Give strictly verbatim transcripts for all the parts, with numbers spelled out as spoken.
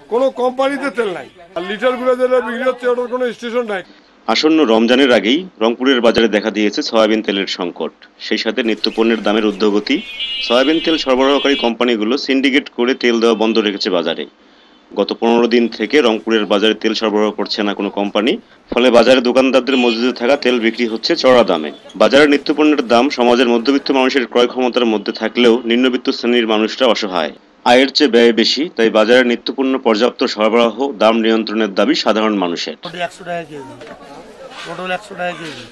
কোনো কোম্পানিতে তেল নাই, আর লিটারগুলো যেটা বিক্রি হচ্ছে ওটার কোনো স্টেশন নাই। আসন্ন রমজানের আগেই রংপুরের বাজারে দেখা দিয়েছে সয়াবিন তেলের সংকট, সেই সাথে নিত্যপণ্যের দামের ঊর্ধ্বগতি। সয়াবিন তেল সরবরাহকারী কোম্পানিগুলো সিন্ডিকেট করে তেল দেওয়া বন্ধ রেখেছে বাজারে। গত পনেরো দিন থেকে রংপুরের বাজারে তেল সরবরাহ করছে না কোনো কোম্পানি, ফলে বাজারে দোকানদারদের মজুদে থাকা তেল বিক্রি হচ্ছে চড়া দামে। বাজারের নিত্যপণ্যের দাম সমাজের মধ্যবিত্ত মানুষের ক্রয় ক্ষমতার মধ্যে থাকলেও নিম্নবিত্ত শ্রেণীর মানুষরা অসহায়, আয়ের চেয়ে ব্যয় বেশি। তাই বাজারের নিত্যপণ্য পর্যাপ্ত সরবরাহ, দাম নিয়ন্ত্রণের দাবি সাধারণ মানুষের। একশো টাকা কেজি পটল, একশো টাকা কেজি,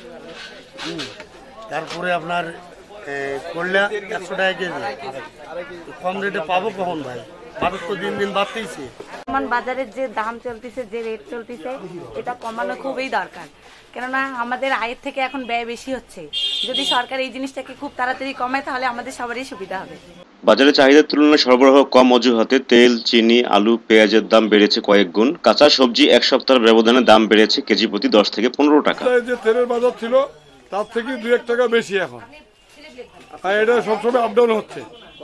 তারপরে আপনার করলা একশো টাকা কেজি। কম রেটে পাবো কখন ভাই? মানুষ তো দিন দিন বাড়তেইছে। বাজারের যে দাম চলতেছে, যে রেট চলতেছে, এটা কমানো খুবই দরকার। কেননা আমাদের আয়ের থেকে এখন ব্যয় বেশি হচ্ছে। যদি সরকার এই জিনিসটাকে খুব তাড়াতাড়ি কমায় তাহলে আমাদের সবারই সুবিধা হবে। বাজারে চাহিদার তুলনায় সরবরাহ কম অজুহাতে তেল, চিনি, আলু, পেঁয়াজের দাম বেড়েছে কয়েক গুণ। কাঁচা সবজি এক সপ্তাহের ব্যবধানে দাম বেড়েছে কেজি প্রতি দশ থেকে পনেরো টাকা। যে তেলের বাজার ছিল তার থেকে দুই এক টাকা বেশি এখন, আর এটা সবসময় আপ ডাউন হচ্ছে।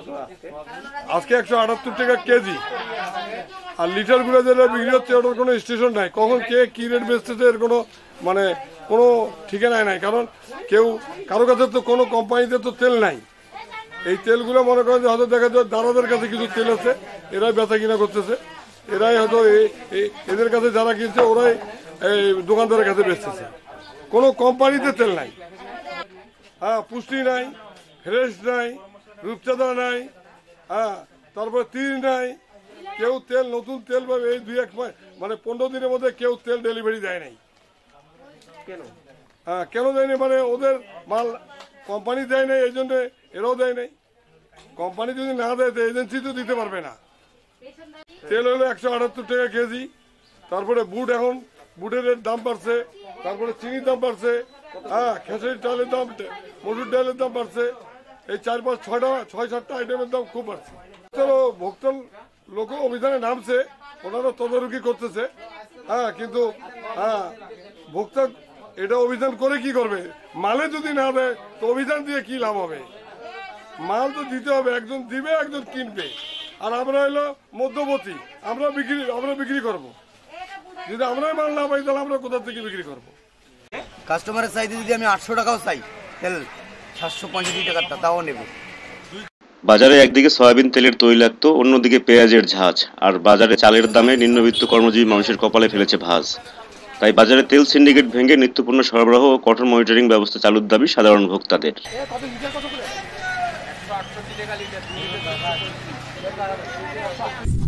আজকে একশো আটাত্তর টাকা কেজি, আর লিটারগুলো যেটা বিক্রি হচ্ছে ওটার কোনো স্টেশন নাই। কখন কে কি রেট বেচতেছে এর কোনো মানে কোনো ঠিকানায় নাই, কারণ কেউ কারো কাছে তো কোনো কোম্পানিতে তো তেল নাই। এই তেলগুলো মনে করেন যে হয়তো দেখা যায় দাদাদের কাছে কিছু তেল আছে, এরাই বেচা কিনা করতেছে, এরাই হয়তো এদের কাছে যারা কিনছে ওরাই এই দোকানদারের কাছে বেচতেছে। কোনো কোম্পানিতে তেল নাই, হ্যাঁ, পুষ্টি নাই, ফ্রেশ নাই, রূপচাঁদা নাই, হ্যাঁ, তারপরে তীর নাই। কেউ তেল নতুন তেল পাবে এই দুই এক মানে পনেরো দিনের মধ্যে কেউ তেল ডেলিভারি দেয় নাই। কেন? হ্যাঁ, কেন দেয়নি? মানে ওদের মাল কোম্পানি দেয় নাই, এই জন্য এরাও দেয় নাই। কোম্পানি যদি না দেয় তো এজেন্সি তো দিতে পারবে না। তেল হলো একশো আটাত্তর টাকা কেজি। তারপরে বুট, এখন বুটের দাম বাড়ছে, তারপরে চিনির দাম বাড়ছে, হ্যাঁ, খেসারির ডালের দাম, মসুর ডালের দাম বাড়ছে। এই চার পাঁচ ছয়টা ছয় সাতটা আইটেমের দাম খুব বাড়ছে। চলো, ভোক্তার লোক অভিযানে নামছে, ওনারা তদারকি করতেছে, হ্যাঁ, কিন্তু হ্যাঁ, ভোক্তা এটা অভিযান করে কি করবে? মালে যদি না দেয় তো অভিযান দিয়ে কি লাভ হবে? মাল তো দিতে হবে, একজন দিবে একজন কিনবে, আর আমরা হলো মধ্যবর্তী, আমরা বিক্রি আমরা বিক্রি করবো। যদি আমরাই মাল না পাই তাহলে আমরা কোথা থেকে বিক্রি করবো? কাস্টমারের চাইতে যদি আমি আটশো টাকাও চাই, তেল সাতশো পঁয়ষট্টি টাকাটা তাও নেব। বাজারে একদিকে সয়াবিন তেলের তৈলাক্ত, অন্যদিকে পেঁয়াজের ঝাঁজ, আর বাজারে চালের দামে নিম্নবিত্ত কর্মজীবী মানুষের কপালে ফেলেছে ভাঁজ। তাই বাজারে তেল সিন্ডিকেট ভেঙে নিত্যপণ্য সরবরাহ ও কঠোর মনিটরিং ব্যবস্থা চালুর দাবি সাধারণ ভোক্তাদের।